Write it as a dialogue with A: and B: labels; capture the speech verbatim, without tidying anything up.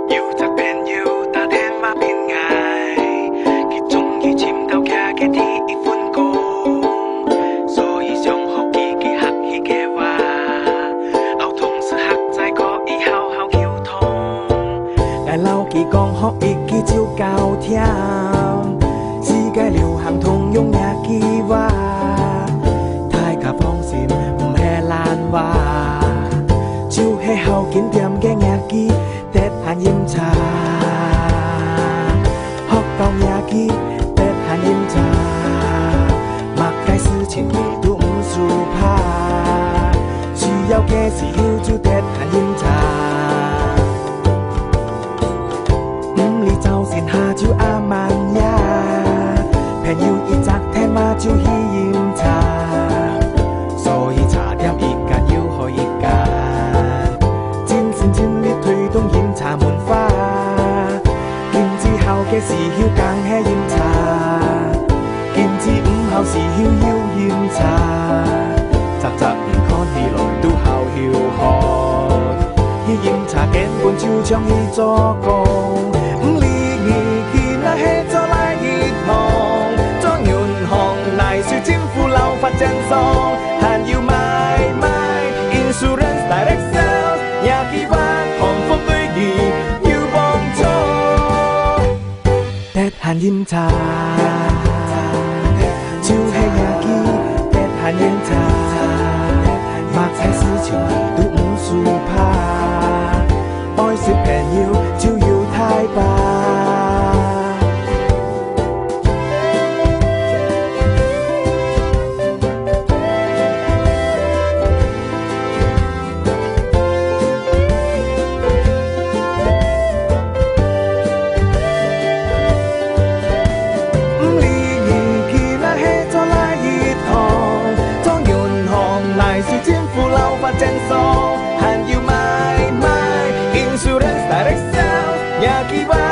A: 要則朋友打電話變嗌，佢終於簽到卡嘅啲一分工，所以想學自己學起嘅話，เอา同事學仔可以好好溝通。但老記講學一記就夠聽，世界流行通用也記話，大家放心唔係懶話，就係好經典嘅也記。Tết Hàn Yêm Trà học cao nhà kia Tết Hàn Yêm Trà mặc cái sự情味都唔輸怕，需要嘅時候就 Tết Hàn Yêm Trà， 唔理走線下就阿曼呀，朋友一扎聽話就去飲茶，所以茶店一間要開一間，盡心盡力推動飲茶文化，見之後嘅時候更係飲茶，見之午後時候要飲茶，集集年看起來都好僥學，去飲茶根本就將去做工，唔理你去那係做來一行，做銀行乃是政府老發展商，還要買賣 insurance direct sales 也希望Tết Hàn Yêm Trà就係也記 Tết Hàn Yêm Trà， mặc cái事情都唔輸怕，愛惜朋友就要太吧。正數還要買賣 insurance direct sales 也記話